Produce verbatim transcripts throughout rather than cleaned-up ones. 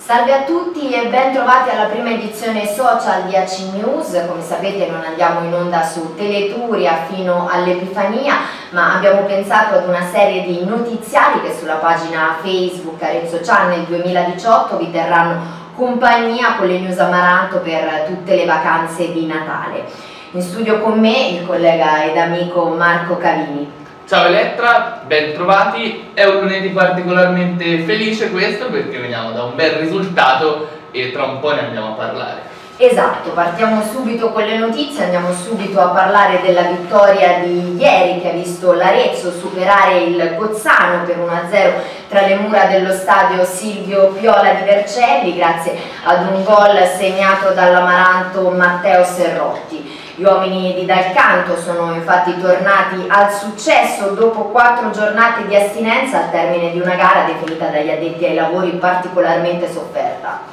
Salve a tutti e ben trovati alla prima edizione social di A C News. Come sapete non andiamo in onda su Teleturia fino all'Epifania, ma abbiamo pensato ad una serie di notiziari che sulla pagina Facebook Arezzo Channel duemiladiciotto vi terranno compagnia con le news Amaranto per tutte le vacanze di Natale. In studio con me il collega ed amico Marco Cavini. Ciao Elettra, ben trovati. È un lunedì particolarmente felice questo perché veniamo da un bel risultato e tra un po' ne andiamo a parlare. Esatto, partiamo subito con le notizie, andiamo subito a parlare della vittoria di ieri che ha visto l'Arezzo superare il Gozzano per uno a zero tra le mura dello stadio Silvio Piola di Vercelli grazie ad un gol segnato dall'Amaranto Matteo Serrotti. Gli uomini di Dal Canto sono infatti tornati al successo dopo quattro giornate di astinenza al termine di una gara definita dagli addetti ai lavori particolarmente sofferta.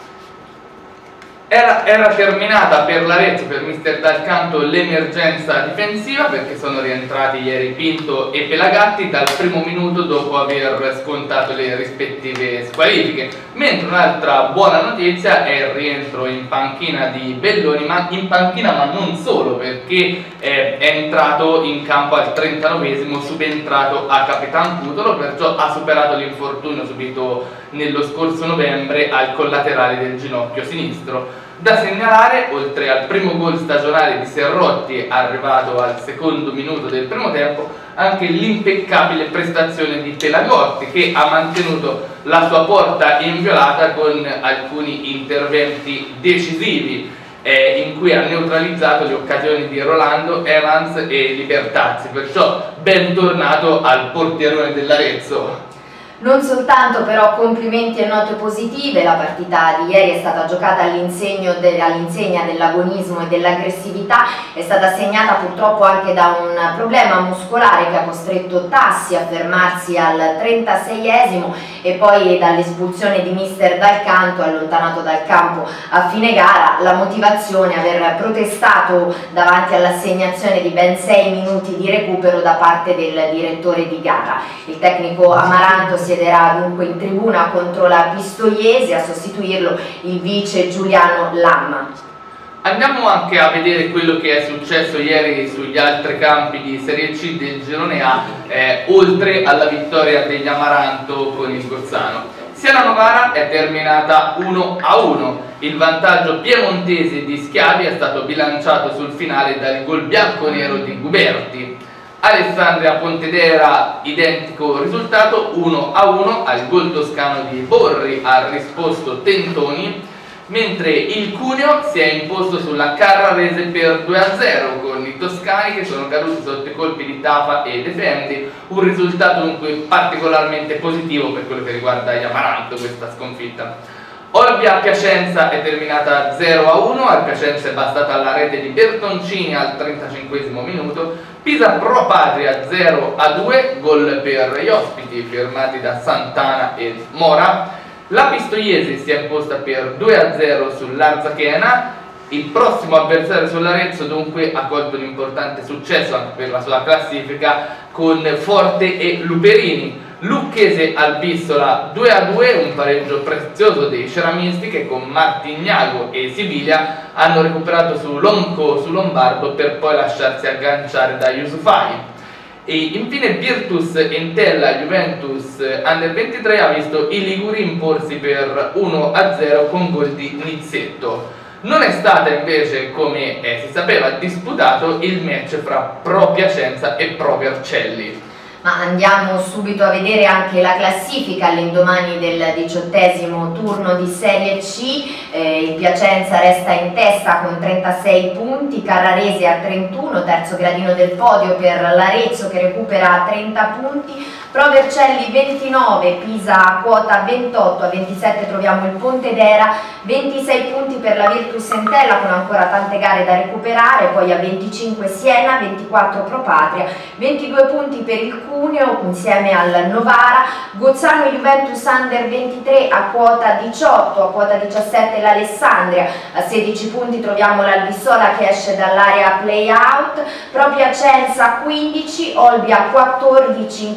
Era, era terminata per l'Arezzo, per mister Dal Canto, l'emergenza difensiva perché sono rientrati ieri Pinto e Pelagatti dal primo minuto dopo aver scontato le rispettive squalifiche, mentre un'altra buona notizia è il rientro in panchina di Belloni, ma in panchina ma non solo, perché è, è entrato in campo al trentanovesimo, subentrato a Capitan Cutolo, perciò ha superato l'infortunio subito nello scorso novembre al collaterale del ginocchio sinistro. Da segnalare, oltre al primo gol stagionale di Serrotti arrivato al secondo minuto del primo tempo, anche l'impeccabile prestazione di Pelagotti che ha mantenuto la sua porta inviolata con alcuni interventi decisivi eh, in cui ha neutralizzato le occasioni di Rolando, Evans e Libertazzi, perciò bentornato al portierone dell'Arezzo. Non soltanto però complimenti e note positive, la partita di ieri è stata giocata all'insegna dell'agonismo e dell'aggressività, è stata segnata purtroppo anche da un problema muscolare che ha costretto Tassi a fermarsi al trentaseiesimo e poi dall'espulsione di mister Dal Canto, allontanato dal campo a fine gara. La motivazione è aver protestato davanti all'assegnazione di ben sei minuti di recupero da parte del direttore di gara. Il tecnico Amaranto si siederà dunque in tribuna contro la Pistoiese, a sostituirlo il vice Giuliano Lamma. Andiamo anche a vedere quello che è successo ieri sugli altri campi di Serie C del Girone A, eh, oltre alla vittoria degli Amaranto con il Gozzano. Siena Novara è terminata uno a uno, il vantaggio piemontese di Schiavi è stato bilanciato sul finale dal gol bianco-nero di Guberti. Alessandria Pontedera identico risultato, uno a uno, al gol toscano di Borri ha risposto Tentoni, mentre il Cuneo si è imposto sulla Carrarese per due a zero con i toscani che sono caduti sotto i colpi di Tafa e Defendi, un risultato dunque particolarmente positivo per quello che riguarda gli Amaranto questa sconfitta. Olbia Piacenza è terminata zero a uno, al Piacenza è bastata la rete di Bertoncini al trentacinquesimo minuto. Pisa Pro Patria zero a due, gol per gli ospiti firmati da Santana e Mora. La Pistoiese si è imposta per due a zero sull'Arzachena. Il prossimo avversario sull'Arezzo dunque ha colto un importante successo anche per la sua classifica con Forte e Luperini. Lucchese Albissola due a due, un pareggio prezioso dei ceramisti che con Martignago e Siviglia hanno recuperato su Lonco su Lombardo per poi lasciarsi agganciare da Yusufai. E infine Virtus Entella Juventus Under ventitré ha visto i liguri imporsi per uno a zero con gol di Nizzetto. Non è stata invece, come eh, si sapeva, disputato il match fra Pro Piacenza e Pro Vercelli. Ma andiamo subito a vedere anche la classifica all'indomani del diciottesimo turno di Serie C. Eh, il Piacenza resta in testa con trentasei punti, Carrarese a trentuno, terzo gradino del podio per l'Arezzo che recupera trenta punti, Pro Vercelli ventinove, Pisa a quota ventotto, a ventisette troviamo il Pontedera, ventisei punti per la Virtus Entella con ancora tante gare da recuperare, poi a venticinque Siena, ventiquattro Pro Patria, ventidue punti per il Cuneo insieme al Novara, Gozzano e Juventus Under ventitré a quota diciotto, a quota diciassette l'Alessandria, a sedici punti troviamo l'Albissola che esce dall'area play out, Pro Piacenza quindici, Olbia quattordici in condominio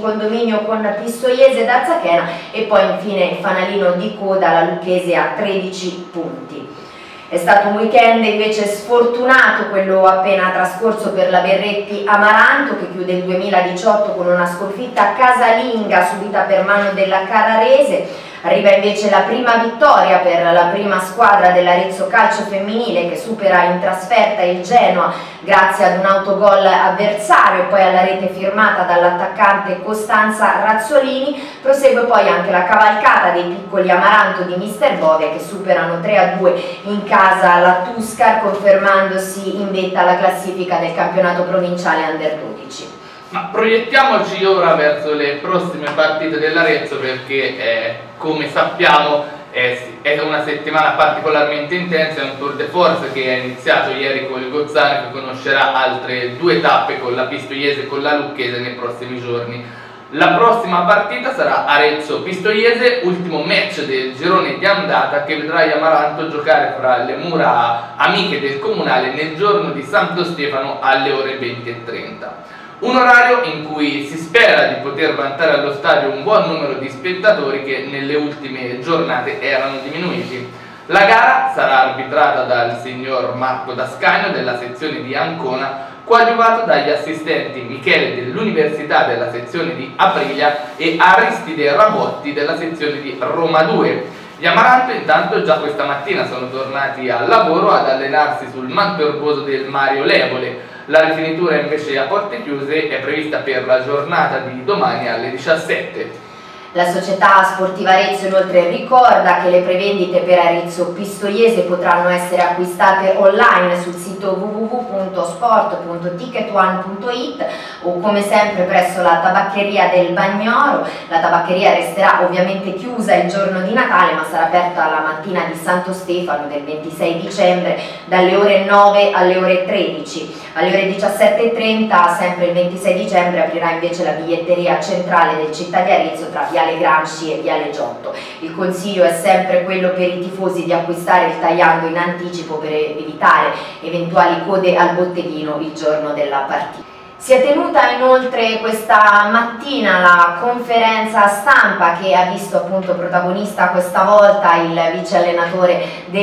dominio con Pistoiese ed Arzachena, e poi infine il fanalino di coda, la Lucchese a tredici punti. È stato un weekend invece sfortunato quello appena trascorso per la Berretti Amaranto, che chiude il duemiladiciotto con una sconfitta casalinga subita per mano della Carrarese. Arriva invece la prima vittoria per la prima squadra dell'Arezzo Calcio Femminile, che supera in trasferta il Genoa grazie ad un autogol avversario e poi alla rete firmata dall'attaccante Costanza Razzolini. Prosegue poi anche la cavalcata dei piccoli Amaranto di Mister Bove, che superano tre a due in casa la Tuscar, confermandosi in vetta alla classifica del campionato provinciale Under dodici. Ma proiettiamoci ora verso le prossime partite dell'Arezzo, perché eh, come sappiamo eh, è una settimana particolarmente intensa, è un tour de force che è iniziato ieri con il Gozzano, che conoscerà altre due tappe con la Pistoiese e con la Lucchese nei prossimi giorni. La prossima partita sarà Arezzo-Pistoiese, ultimo match del girone di andata, che vedrà gli Amaranto giocare fra le mura amiche del comunale nel giorno di Santo Stefano alle ore venti e trenta. Un orario in cui si spera di poter vantare allo stadio un buon numero di spettatori che nelle ultime giornate erano diminuiti. La gara sarà arbitrata dal signor Marco D'Ascanio della sezione di Ancona, coadiuvato dagli assistenti Michele dell'Università della sezione di Aprilia e Aristide Rabotti della sezione di Roma due. Gli Amaranto intanto già questa mattina sono tornati al lavoro ad allenarsi sul manto erboso del Mario Levole. La rifinitura invece a porte chiuse è prevista per la giornata di domani alle diciassette. La società sportiva Arezzo inoltre ricorda che le prevendite per Arezzo Pistoiese potranno essere acquistate online sul sito w w w punto sport punto ticket one punto it o come sempre presso la tabaccheria del Bagnoro. La tabaccheria resterà ovviamente chiusa il giorno di Natale, ma sarà aperta la mattina di Santo Stefano del ventisei dicembre dalle ore nove alle ore tredici. Alle ore diciassette e trenta, sempre il ventisei dicembre, aprirà invece la biglietteria centrale del Città di Arezzo tra Viale Gramsci e Viale Giotto. Il consiglio è sempre quello per i tifosi di acquistare il tagliando in anticipo per evitare eventuali code al botteghino il giorno della partita. Si è tenuta inoltre questa mattina la conferenza stampa che ha visto appunto protagonista questa volta il vice allenatore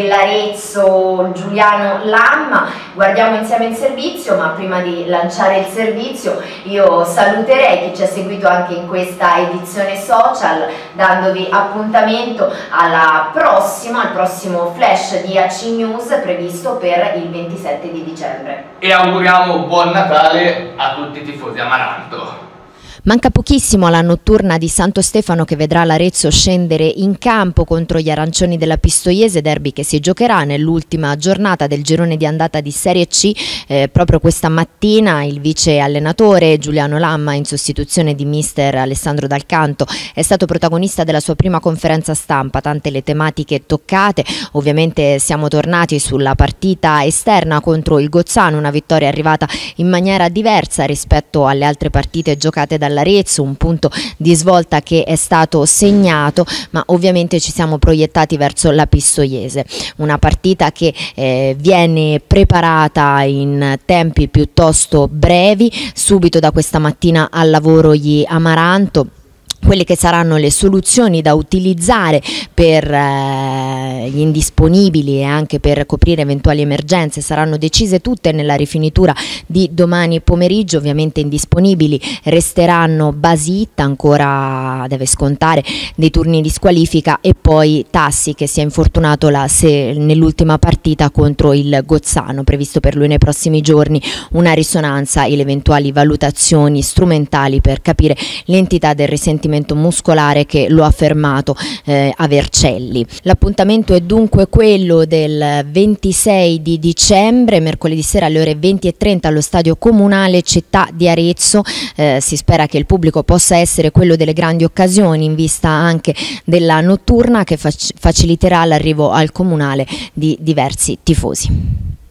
dell'Arezzo Giuliano Lamma. Guardiamo insieme il servizio, ma prima di lanciare il servizio io saluterei chi ci ha seguito anche in questa edizione social, dandovi appuntamento alla prossima, al prossimo flash di A C News previsto per il ventisette di dicembre. E auguriamo buon Natale a tutti i tifosi Amaranto. Manca pochissimo alla notturna di Santo Stefano, che vedrà l'Arezzo scendere in campo contro gli arancioni della Pistoiese, derby che si giocherà nell'ultima giornata del girone di andata di Serie C. Eh, proprio questa mattina il vice allenatore Giuliano Lamma, in sostituzione di mister Alessandro Dal Canto, è stato protagonista della sua prima conferenza stampa. Tante le tematiche toccate, ovviamente siamo tornati sulla partita esterna contro il Gozzano, una vittoria arrivata in maniera diversa rispetto alle altre partite giocate dal l'Arezzo, un punto di svolta che è stato segnato, ma ovviamente ci siamo proiettati verso la Pistoiese, una partita che eh, viene preparata in tempi piuttosto brevi. Subito da questa mattina al lavoro gli Amaranto. Quelle che saranno le soluzioni da utilizzare per eh, gli indisponibili e anche per coprire eventuali emergenze saranno decise tutte nella rifinitura di domani pomeriggio. Ovviamente indisponibili resteranno Basitta, ancora deve scontare dei turni di squalifica, e poi Tassi, che si è infortunato nell'ultima partita contro il Gozzano. Previsto per lui nei prossimi giorni una risonanza e le eventuali valutazioni strumentali per capire l'entità del risentimento muscolare che lo ha fermato eh, a Vercelli. L'appuntamento è dunque quello del ventisei di dicembre, mercoledì sera alle ore venti e trenta allo stadio comunale Città di Arezzo. Eh, si spera che il pubblico possa essere quello delle grandi occasioni, in vista anche della notturna che fac- faciliterà l'arrivo al comunale di diversi tifosi.